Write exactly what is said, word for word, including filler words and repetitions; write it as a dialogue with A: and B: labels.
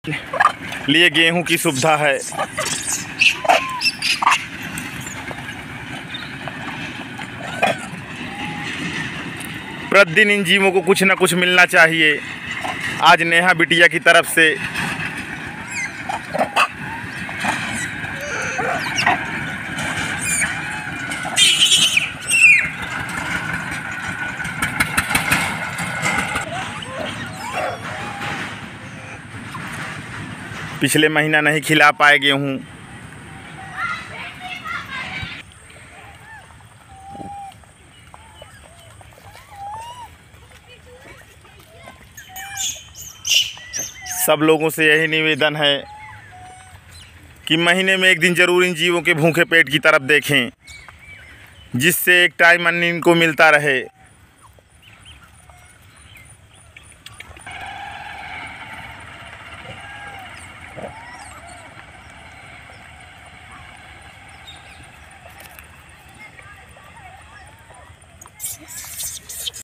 A: लिए गेहूं की सुविधा है। प्रतिदिन इन जीवों को कुछ ना कुछ मिलना चाहिए। आज नेहा बिटिया की तरफ से पिछले महीना नहीं खिला पाए गेहूँ। सब लोगों से यही निवेदन है कि महीने में एक दिन ज़रूर इन जीवों के भूखे पेट की तरफ देखें, जिससे एक टाइम अन्न इनको मिलता रहे।